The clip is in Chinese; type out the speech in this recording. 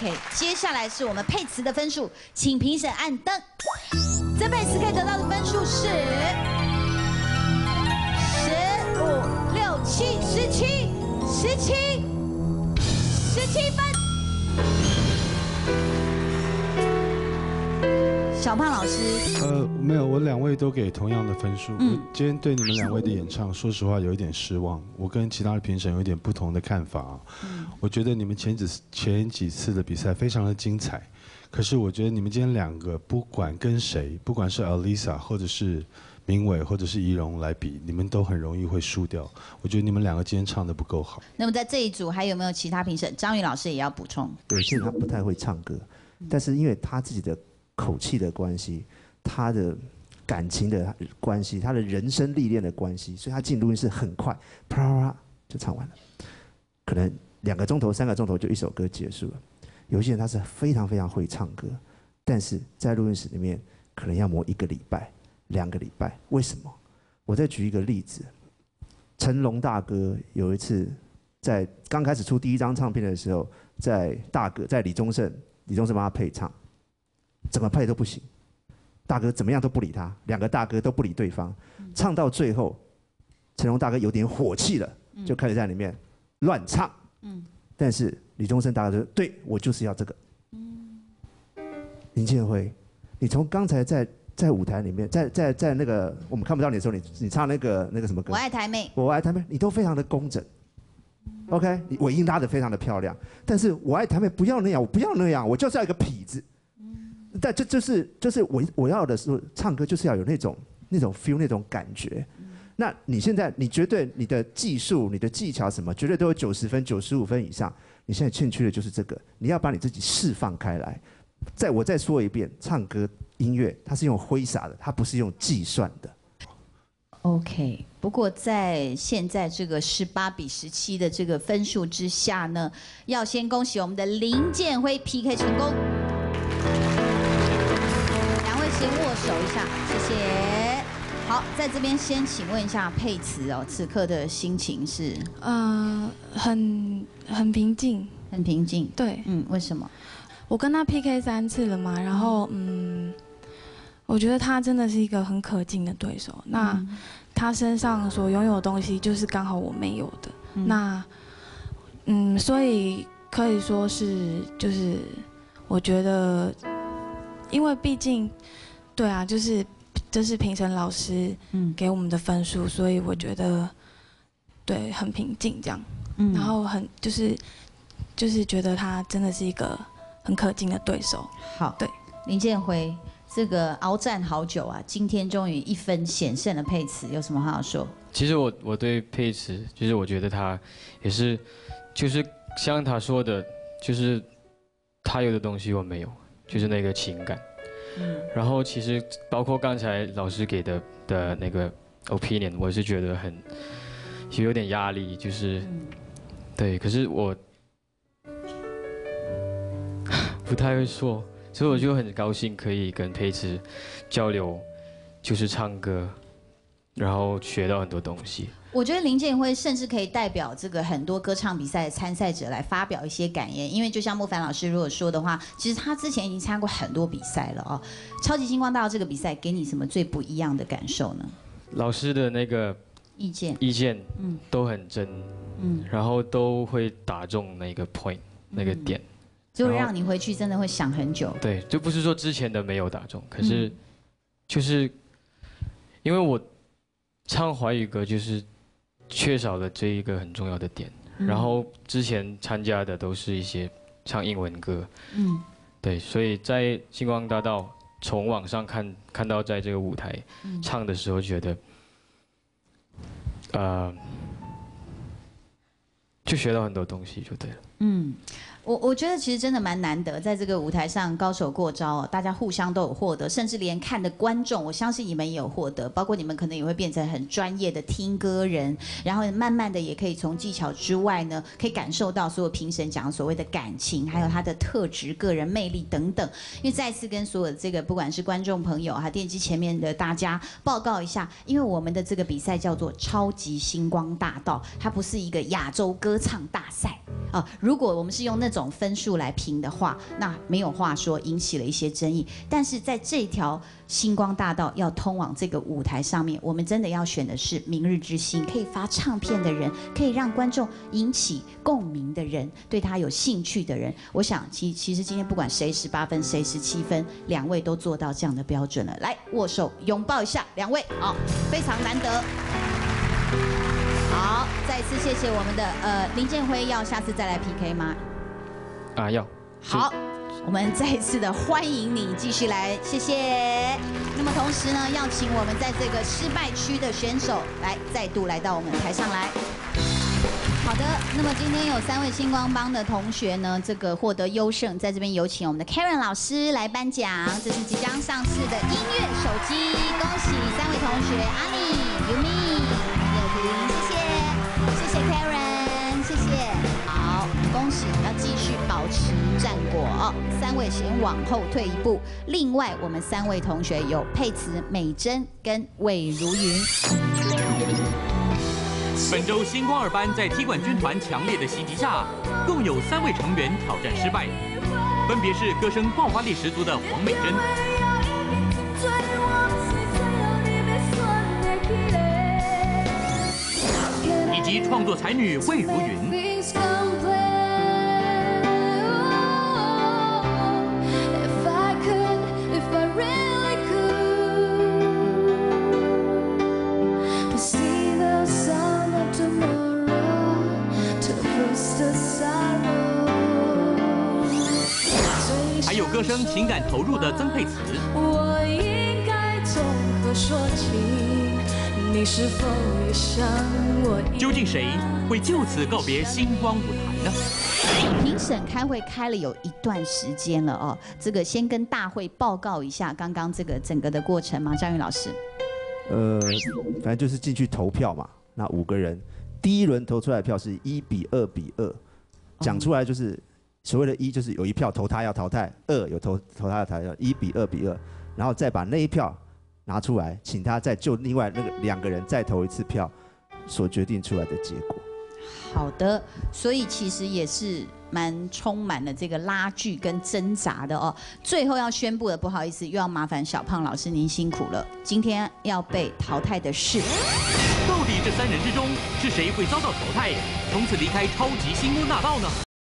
OK， 接下来是我们佩慈的分数，请评审按灯。曾佩慈可以得到的分数是15、6、7、17分。小胖老师， 没有，我2位都给同样的分数。我今天对你们2位的演唱，说实话有一点失望。我跟其他的评审有一点不同的看法。我觉得你们前几次的比赛非常的精彩，可是我觉得你们今天2个不管跟谁，不管是 Alisa 或者是明伟或者是仪容来比，你们都很容易会输掉。我觉得你们2个今天唱的不够好。 那么在这一组还有没有其他评审？张宇老师也要补充。 对，其实他不太会唱歌，但是因为他自己的口气的关系，他的感情的关系，他的人生历练的关系，所以他进录音室很快，啪啪啪就唱完了，可能2个钟头、3个钟头就一首歌结束了。有些人他是非常非常会唱歌，但是在录音室里面可能要磨1个礼拜、2个礼拜。为什么？我再举一个例子，成龙大哥有一次在刚开始出第1张唱片的时候，在李宗盛帮他配唱。怎么配都不行，大哥怎么样都不理他，2个大哥都不理对方，唱到最后，成龙大哥有点火气了，就开始在里面乱唱。但是李宗盛大哥说：“对，我就是要这个。”林建辉，你从刚才在舞台里面，在那个我们看不到你的时候，你唱那个什么歌？ 我爱台妹， 我爱台妹，你都非常的工整。OK， 你尾音拉得非常的漂亮，但是我爱台妹不要那样，我不要那样，我就是要一个痞子。但这就是我要的是唱歌，就是要有那种 feel 那种感觉。那你现在你绝对你的技术、你的技巧什么，绝对都有90分、95分以上。你现在欠缺的就是这个，你要把你自己释放开来。我再说一遍，唱歌音乐它是用挥洒的，它不是用计算的。 OK， 不过在现在这个18比17的这个分数之下呢，要先恭喜我们的林建辉 PK 成功。先握手一下，谢谢。好，在这边先请问一下佩慈哦，此刻的心情是？ 很平静， 很平静。 对， 为什么？ 我跟他 PK 3次了嘛，然后我觉得他真的是一个很可敬的对手。那他身上所拥有的东西，就是刚好我没有的。那所以可以说是，就是我觉得，因为毕竟。对啊，这是评审老师给我们的分数，所以我觉得对很平静这样，然后就是觉得他真的是一个很可敬的对手。 好，对，林建辉这个鏖战好久啊，今天终于1分险胜了佩慈，有什么话要说？ 其实我对佩慈，就是我觉得他也是，就是像他说的，就是他有的东西我没有，就是那个情感。然后其实包括刚才老师给的那个 opinion， 我是觉得有点压力，就是对，可是我不太会说，所以我就很高兴可以跟佩慈交流，就是唱歌，然后学到很多东西。 我觉得林建辉甚至可以代表这个很多歌唱比赛的参赛者来发表一些感言，因为就像莫凡老师如果说的话，其实他之前已经参加过很多比赛了哦。超级星光大道这个比赛给你什么最不一样的感受呢？ 老师的那个意见，都很真，然后都会打中那个 point，那个点， 就会让你回去真的会想很久。 对，就不是说之前的没有打中，可是就是因为我唱华语歌就是缺少了这一个很重要的点，然后之前参加的都是一些唱英文歌，对，所以在星光大道从网上看到在这个舞台唱的时候，觉得，就学到很多东西就对了。 我觉得其实真的蛮难得，在这个舞台上高手过招哦，大家互相都有获得，甚至连看的观众，我相信你们也有获得，包括你们可能也会变成很专业的听歌人，然后慢慢的也可以从技巧之外呢，可以感受到所有评审讲所谓的感情，还有他的特质、个人魅力等等。因为再次跟所有的这个不管是观众朋友电机前面的大家报告一下，因为我们的这个比赛叫做超级星光大道，它不是一个亚洲歌唱大赛啊。如如果我们是用那种分数来评的话，那没有话说，引起了一些争议。但是在这条星光大道要通往这个舞台上面，我们真的要选的是明日之星，可以发唱片的人，可以让观众引起共鸣的人，对他有兴趣的人。我想其实今天不管谁18分，谁17分，两位都做到这样的标准了。来，握手拥抱一下，两位，好，非常难得。好，再一次谢谢我们的林建辉，要下次再来 PK 吗？ 要。 好。我们再一次的欢迎你继续来，谢谢。那么同时呢，要请我们在这个失败区的选手来再度来到我们台上来。好的，那么今天有3位星光帮的同学呢，这个获得优胜，在这边有请我们的 Karen 老师来颁奖，这是即将上市的音乐手机，恭喜3位同学阿丽、Yumi、叶婷，谢谢 Karen， 谢谢。好，恭喜，要继续保持战果哦。3位先往后退一步，另外我们3位同学有佩慈、美珍跟魏如云。 本周星光2班在踢馆军团强烈的袭击下，共有3位成员挑战失败，分别是歌声爆发力十足的黄美珍，以及创作才女魏如云。还有歌声情感投入的曾沛慈。我应该从何说起？你是否也像我？究竟谁会就此告别星光舞台呢？ 评审开会开了有一段时间了哦，这个先跟大会报告一下刚刚这个整个的过程吗？张宇老师。 反正就是进去投票嘛，那5个人，第一轮投出来的票是1比2比2，讲出来就是。所谓的1就是有1票投他要淘汰，2有投他要淘汰，1比2比2，然后再把那1票拿出来，请他再就另外那个2个人再投1次票，所决定出来的结果。 好的，所以其实也是蛮充满了这个拉锯跟挣扎的哦。最后要宣布的，不好意思，又要麻烦小胖老师您辛苦了。今天要被淘汰的是， 到底这3人之中是谁会遭到淘汰，从此离开超级星光大道呢？